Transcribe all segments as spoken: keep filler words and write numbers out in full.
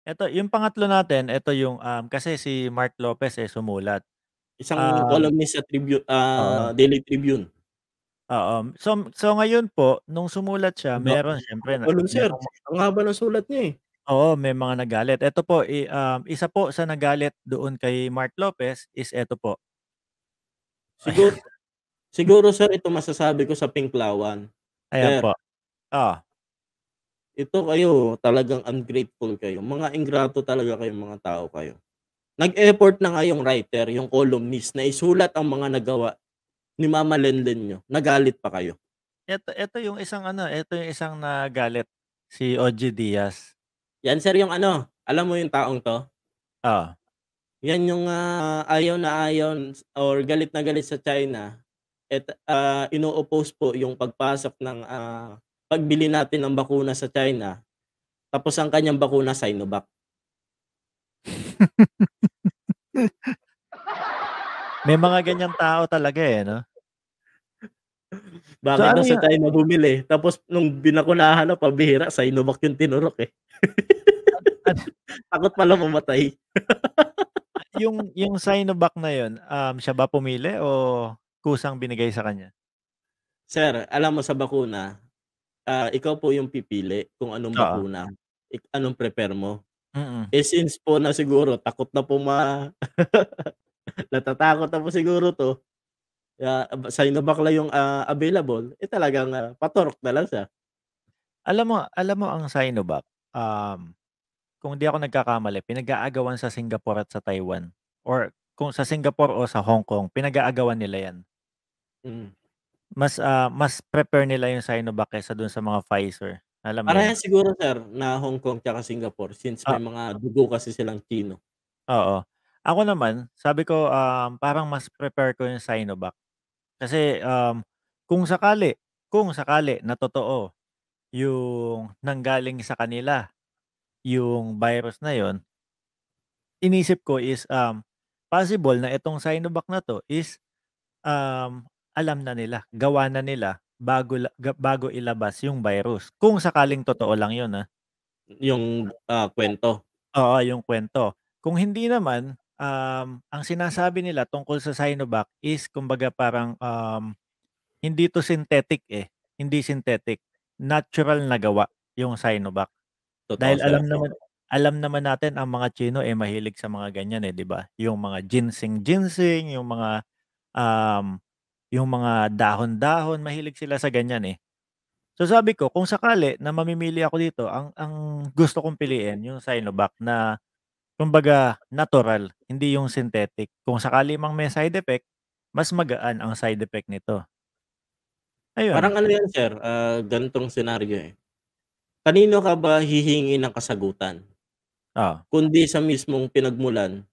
Eto yung pangatlo natin, eto yung, um, kasi si Mark Lopez, eh, sumulat. Isang Um columnist sa Tribu Oo. ah, Daily Tribune. Oo. So so ngayon po, nung sumulat siya Ang da meron ang siyempre na haba nun sir, merong ma ang haba ng sulat niya, eh. Oo, may mga nagalit. Eto po, i um, isa po sa nagalit doon kay Mark Lopez is eto po. Sigur siguro sir ito masasabi ko sa Pinklawan. Ayan Sir po. Oh. ito kayo, talagang ungrateful kayo, mga ingrato talaga kayong mga tao kayo. Nag-effort na nga yung writer, yung columnist na isulat ang mga nagawa ni Mama Lenlen niyo, nagalit pa kayo. Eto eto yung isang ano, eto yung isang nagalit, si O-G Diaz. Yan sir yung ano, alam mo yung taong 'to? Oh. Yan yung, ah, ayaw na ayaw or galit na galit sa China at, ah, ino-oppose po yung pagpasok ng, ah, pagbili natin ng bakuna sa China, tapos ang kanyang bakuna Sinovac. May mga ganyang tao talaga, eh, 'no? So Bakit ano daw sa yu China bumili, tapos nung binakunahan na pambihira Sinovac yung tinurok, eh. An an Takot palang mamatay. Ah, yung yung Sinovac na yun, um, siya ba pumili o kusang binigay sa kanya? Sir, alam mo sa bakuna, ah, ikaw po yung pipili kung anong Oo. bakuna, ik anong prepare mo. Mm. Eh, since po na siguro takot na po ma natatakot na po siguro 'to, kaya aba Sinovac lang yung, ah, available, eh, talagang, ah, paturok na lang siya. Alam mo alam mo ang Sinovac, um, kung di ako nagkakamali pinag-aagawan sa Singapore at sa Taiwan or kung sa Singapore o sa Hong Kong, pinag-aagawan nila yan. Mm. Mas, ah, mas prepare nila yung Sinovac kaysa dun sa mga Pfizer, alam mo yun? Parehas siguro sir na Hong Kong tsaka Singapore since may Ah mga dugo kasi silang Tsino. Oo. Ako naman, sabi ko, um, parang mas prepare ko yung Sinovac. Kasi, um, kung sakali kung sakali na totoo yung nanggaling sa kanila yung virus na yun inisip ko is, um, possible na itong Sinovac na 'to is, um, alam na nila, gawa na nila bago la ga bago ilabas yung virus. Kung sakaling totoo lang yun, ah. Yung, ah, kuwento. Oo, yung kuwento. Kung hindi naman, um, ang sinasabi nila tungkol sa Sinovac is kumbaga parang, um, hindi 'to synthetic, eh, hindi synthetic, natural na gawa yung Sinovac. Totoo Dahil sir, alam naman totoo. alam naman natin ang mga Tsino, eh, mahilig sa mga ganyan, eh, 'di ba? Yung mga ginseng-ginseng, yung mga, um, yung mga dahon-dahon, mahilig sila sa ganyan, eh. So sabi ko kung sakali na mamimili ako dito ang ang gusto kong piliin yung Sinovac na kumbaga natural, hindi yung synthetic. Kung sakali mang may side effect, mas magaan ang side effect nito. Ayun. Parang ano yan sir, ah, ganitong senaryo, eh. Kanino ka ba hihingi ng kasagutan? Oh. Kundi sa mismong pinagmulan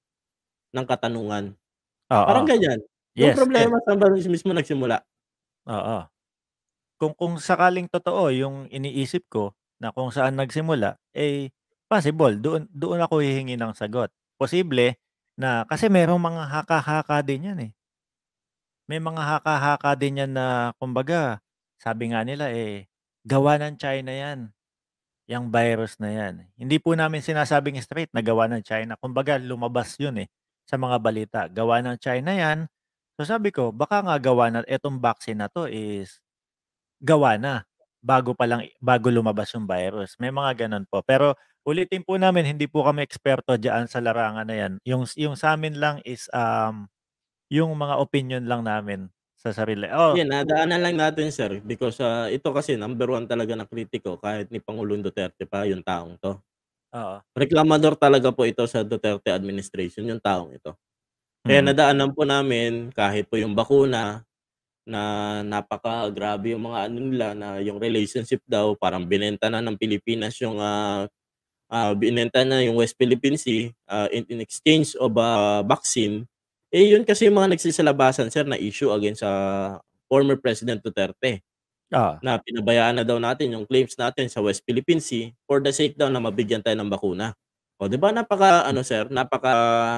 ng katanungan. Parang Oo. ganyan, yung Yes, yes. problema saan ba mismo nagsimula? Oo. Kung kung sakaling totoo yung iniisip ko na kung saan nagsimula, eh, possible doon doon ako hihingi ng sagot. Posible na kasi merong mga haka-haka din yan, eh. May mga haka-haka din yan na kumbaga sabi nga nila, eh, gawa ng China yan, yang virus na yan. Hindi po namin sinasabing straight na gawa ng China, kumbaga lumabas yun, eh, sa mga balita, gawa ng China yan. So sabi ko baka nga gawa na etong vaccine na 'to is gawa na, bago pa lang bago lumabas yung virus, may mga gano'n po. Pero ulitin po namin hindi po kami eksperto diyaan sa larangan na yan, yung yung sa'min lang is, um, yung mga opinyon lang namin sa sarili oh Yan, ah, daanan lang natin sir because, ah, ito kasi number one talaga na kritiko kahit ni Pangulong Duterte pa yung taong 'to. Oo. Reklamador talaga po ito sa Duterte administration yung taong ito. Kaya Mm. nadaanan po namin kahit po yung bakuna, na napakagrabe yung mga ano nila na yung relationship daw parang binenta na ng Pilipinas yung, ah, ah, binenta na yung West Philippine Sea, ah, in in exchange of, ah, vaccine. Eh, yun kasi yung mga nagsisalabasan sir na issue against sa former President Duterte. Oo. Na pinabayaan na daw natin yung claims natin sa West Philippine Sea for the sake daw na mabigyan tayo ng bakuna. Oh, 'di ba napaka-ano sir, napaka,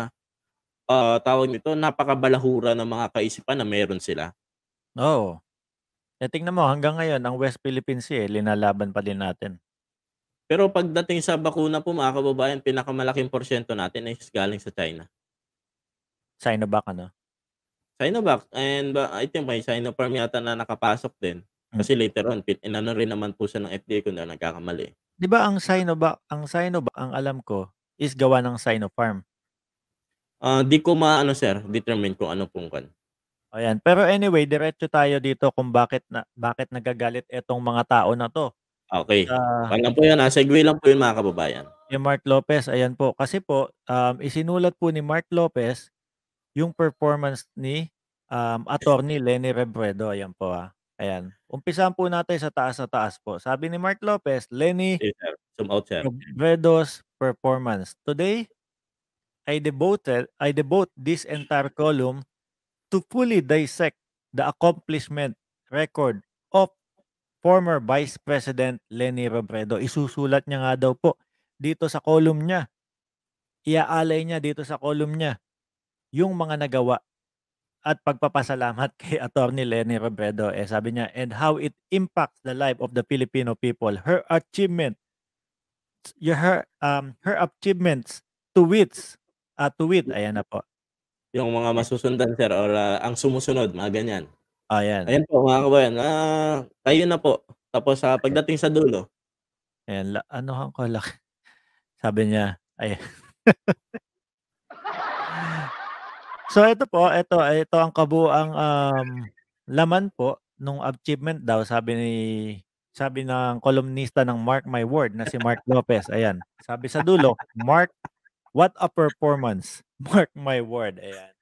ah, tawag nito, napakabalahura ng mga kaisipan na meron sila. Oo. Eh, tingnan mo hanggang ngayon ang West Philippine Sea, eh, linalaban pa din natin. Pero pagdating sa bakuna po mga kababayan, pinakamalaking porsiyento natin is galing sa China. Sinovac ano? Sinovac and ba I think may Sinopharm yata na nakapasok din. Hmm. Kasi later on pin inano rin naman po siya ng F D A kung di ako nagkakamali. 'Di ba ang Sinovac ang Sinovac ang alam ko is gawa ng Sinopharm? Ah, 'di ko maano sir, determine kung ano pong kuwan. Ayan, pero anyway diretso tayo dito kung bakit na bakit nagagalit etong mga tao na 'to. Okey, Sa kuwan lang po yun, ah, segue lang po yun mga kababayan. Kay Mark Lopez, ayan po. Kasi po, um, isinulat po ni Mark Lopez yung performance ni, um, Attorney Leni Robredo, ayan po, ah, ayan. Umpisahan po natin sa taas na taas po. Sabi ni Mark Lopez, Leni Sige sir, zoom out sir. Robredo's performance. Today, I devoted I devote this entire column to fully dissect the accomplishment record of former Vice President Leni Robredo. Isusulat niya nga daw po dito sa column niya. Iaalay niya dito sa column niya yung mga nagawa at pagpapasalamat kay Attorney Leni Robredo. Eh, sabi niya, and how it impacts the life of the Filipino people. Her achievement, your her um her achievements to wits, ah, to wit, ayan na po. Yung mga Eh, masusundan sir or, ah, ang sumusunod mga ganyan. ayan. Ayan po mga kababayan, ah, kayo na po. Tapos sa pagdating sa dulo Ayan, la anuhan ko lang. Sabi niya, ayan. So ito po, ito ito ang kabuuang, um, laman po nung achievement daw sabi ni sabi ng kolumnista ng Mark My Word na si Mark Lopez, ayan. Sabi sa dulo, "Mark, what a performance. Mark my word." Ayan.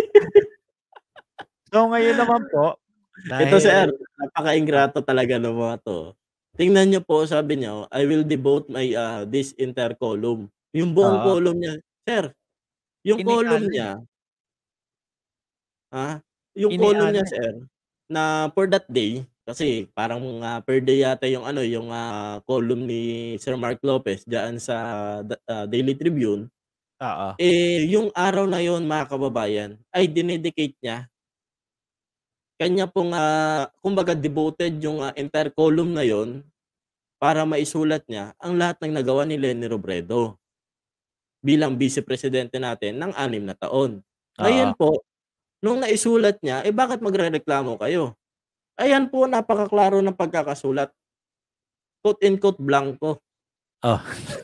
So ngayon naman po, Ito sir, dahil ah, napaka-ingrato talaga ng mga 'to. Tingnan niyo po sabi niya, "I will devote my, ah, this entire column." Yung buong oo, column niya sir, yung column inialay, niya ah, yung column niya inialay. sir, na for that day, kasi parang, ah, per day yata yung ano, yung, ah, column ni Sir Mark Lopez diyaan sa da ah, Daily Tribune. Oo, Eh, yung araw na yun mga kababayan ay dinedicate niya kanya pong, ah, kumbaga devoted yung, ah, entire column na yun para maisulat niya ang lahat ng nagawa ni Leni Robredo bilang Vice Presidente natin ng anim na taon. oo. Ngayon po, nung naisulat niya, eh, bakit magrereklamo kayo? Ayan po, napakaklaro ng pagkakasulat. Quote and quote, blanko. Oh.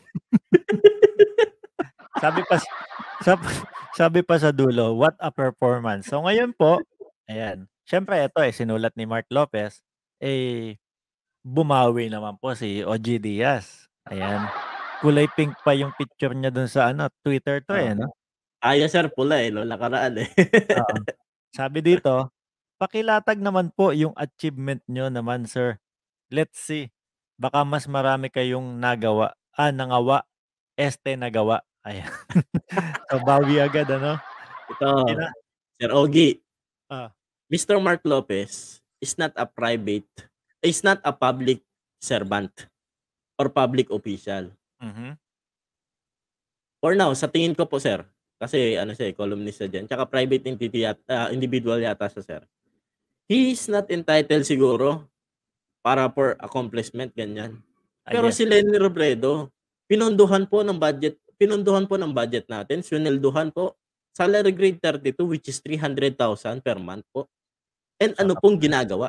Sabi pa s sab sabi pa sa dulo, "What a performance." So ngayon po, ayan, siyempre ito, eh, sinulat ni Mark Lopez, eh, bumawi naman po si O G Diaz, ayan. Kulay pink pa yung picture niya dun sa ano, Twitter 'to, Oo. eh, 'no? Tayo sir pula, eh, nung nakaraan, eh. Oo. Sabi dito, "Pakilatag naman po yung achievement niyo naman, sir. Let's see, baka mas marami kayong nagawa ah, nangawa, este nagawa." Ayan. So bawi agad ano? Ito, Tina Sir Ogie, ah, Mister Mark Lopez is not a private is not a public servant or public official. mhm, For now, sa tingin ko po sir, kasi ano siya, eh, columnist siya diyan, tsaka private entity yat ah, individual yata siya sir. He is not entitled siguro para for accomplishment, ganyan. ah, Pero yes. si Leni Robredo, pinondohan po ng budget pinondohan po ng budget natin, swinelduhan po. Salary grade thirty-two which is three hundred thousand per month po. And ano Sarap pong niyan. ginagawa?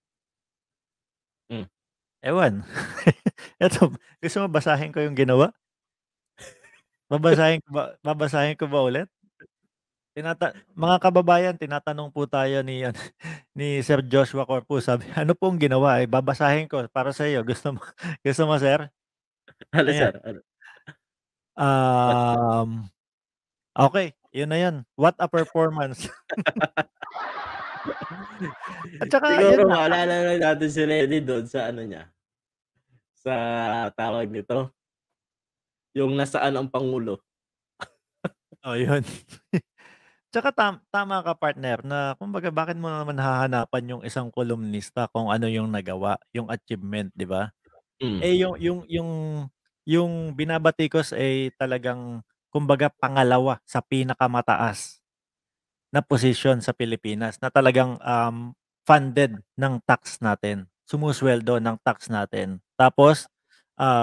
Hmm. Ewan. Eto, gusto mo basahin ko yung ginawa? Babasahin ko ba babasahin ko ba ulit? Tinata mga kababayan, tinatanong po tayo ni ano, ni Sir Joshua Corpus, sabi, "Ano pong ginawa?" Eh, babasahin ko para sa iyo, gusto mo gusto mo, sir? Ano Ayan, sir, ano? What um, okey, yun na yun, what a performance. At saka siguro yun nga, ah maalala lang natin si Leni dun sa ano niya, sa tawag nito, yung nasaan ang pangulo. oh, yun. Tsaka tam tama ka partner na kumbaga bakit mo naman hahanapan yung isang kolumnista kung ano yung nagawa, yung achievement, 'di ba? Hmm, Eh, yung yung yung yung binabatikos ay talagang kumbaga pangalawa sa pinakamataas na posisyon sa Pilipinas na talagang, um, funded ng tax natin, sumusweldo ng tax natin. Tapos, um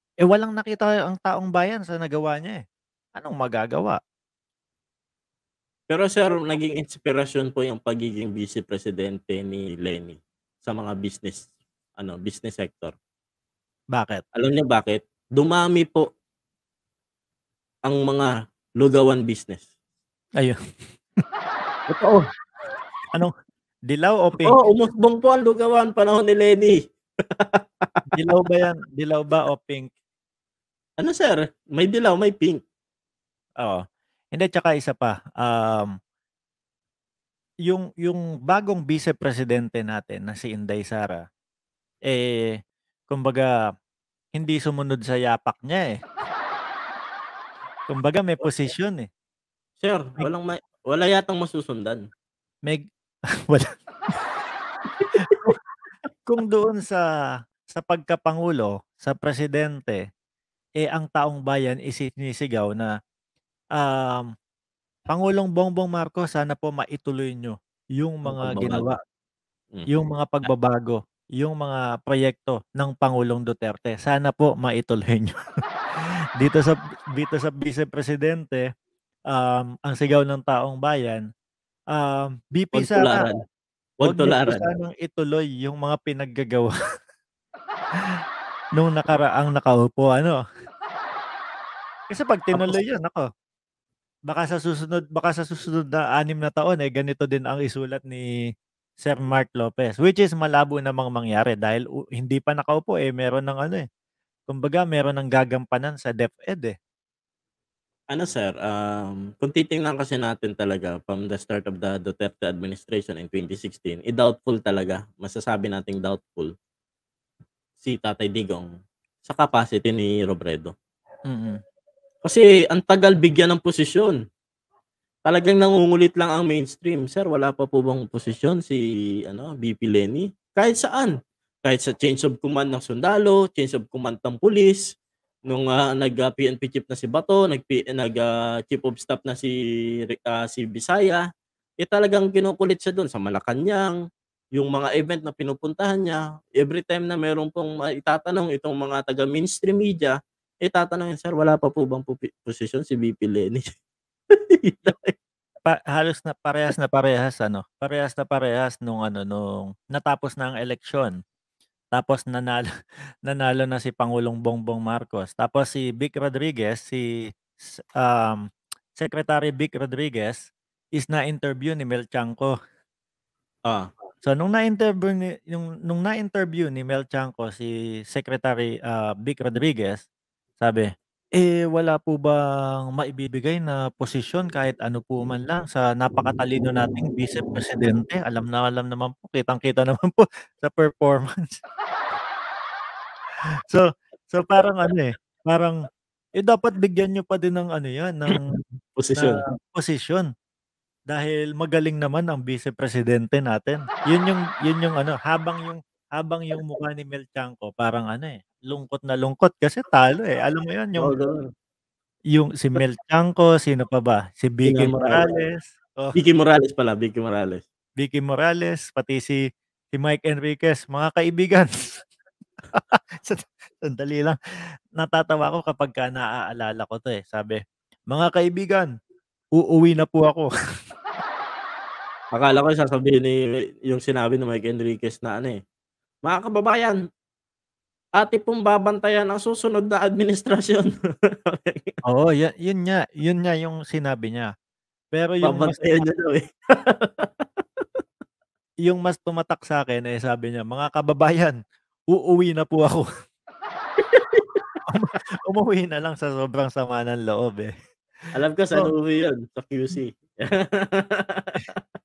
Eh, walang nakita ang taong bayan sa nagawa niya, eh, anong magagawa? Pero sir, naging inspirasyon po yung pagiging Vice Presidente ni Leni sa mga business ano, business sector. Bakit? Alam niyo bakit? Dumami po ang mga lugawan business. Ayun. Totoo. Anong dilaw o pink? Totoo, umusbong po ang lugawan panahon ni Leni. Dilaw ba yan? Dilaw ba o pink? Ano sir, may dilaw, may pink. Oo, hindi tsaka isa pa, um yung yung bagong Vice Presidente natin na si Inday Sara, eh, kumbaga hindi sumunod sa yapak niya, eh. Kumbaga may posisyon, eh. Sir, May walang may wala yatang masusundan. Meg wala. Kung kung doon sa sa pagkapangulo, sa presidente, eh, ang taong bayan is sinisigaw na, um, "Pangulong Bongbong Marcos sana po maituloy niyo yung Ang mga pagbabago. ginawa, Mhm. yung mga A pagbabago, yung mga proyekto ng Pangulong Duterte, sana po maituloy niyo." Dito sa dito sa Vice Presidente, um, ang sigaw ng taong bayan, um, "V P Wag Sara, tularan, wag wag niyo po tularan. sanang ituloy yung mga pinaggagawa nung nakaraang nakaupo ano. Kasi 'pag Tapos tinuloy yun naku, baka sa susunod baka sa susunod na anim na taon, eh, ganito din ang isulat ni Sir Mark Lopez, which is malabo namang mangyari dahil u hindi pa nakaupo, eh, meron ng ano, eh, kumbaga meron ng gagampanan sa DepEd, eh. Ano sir, um, kung titingnan kasi natin talaga from the start of the Duterte administration in twenty sixteen, eh, doubtful talaga, masasabi nating doubtful si Tatay Digong sa capacity ni Robredo. Mm. Kasi ang tagal bigyan ng posisyon. Talagang nangungulit lang ang mainstream. Sir, wala pa po bang posisyon si ano, V P Leni? Kahit saan. Kahit sa change of command ng sundalo, change of command ng pulis, nung, ah, nag, ah, P N P chief na si Bato, nag P nag, ah, chief of staff na si Re ah, si Bisaya, eh, talagang kinukulit siya dun sa Malacanang, yung mga event na pinupuntahan niya, everytime na meron pong maitatanong itong mga taga-mainstream media, eh, tatanungin, "Sir, wala pa po bang popi posisyon si V P Leni?" Yun Yup. lang, eh. Pa halos na parehas na parehas ano, parehas na parehas nung ano, nung natapos na ang eleksyon. Tapos nanalo nanalo na si Pangulong Bongbong Marcos, tapos si Vic Rodriguez, si s um, Secretary Vic Rodriguez is na-interview ni Mel Tiangco. Ah. So nung na-interview ni yung nung na-interview ni Mel Tiangco si Secretary, ah, Vic Rodriguez, sabi, "Eh, wala po bang maibibigay na posisyon kahit ano po man lang sa napakatalino nating Vice Presidente, alam na alam naman po, kitang-kita naman po sa performance." So so parang ano, eh, parang, eh, dapat bigyan niyo pa din ng ano 'yan, ng ng Posisyon. posisyon. Dahil magaling naman ang Vice Presidente natin. Yun yung yun yung ano, habang yung habang yung mukha ni Mel Tiangco parang ano, eh, lungkot na lungkot kasi talo, eh, alam mo yun, yung Oo, gano'n. yung si Mel Tiangco, sino pa ba? Si Tina Vicky Morales. Morales, oh. Vicky Morales pala, Vicky Morales. Vicky Morales, pati si si Mike Enriquez, "Mga kaibigan." San sandali lang, natatawa ako kapagka naaalala ko 'to, eh, sabi, "Mga kaibigan, uuwi na po ako." Akala ko sasabihin ni yung sinabi ni Mike Enriquez na ano, eh, "Mga kababayan, atin pong babantayan ang susunod na administrasyon." Oo, ya yun nga, yun nga yung sinabi niya. Pero yung mas Babantayan tumak niya daw, eh. yung mas tumatak sa'kin, eh, sabi niya, "Mga kababayan, uuwi na po ako." Umu umuwi na lang sa sobrang sama ng loob, eh. Alam ko saan So uuwi yun, sa Q-C.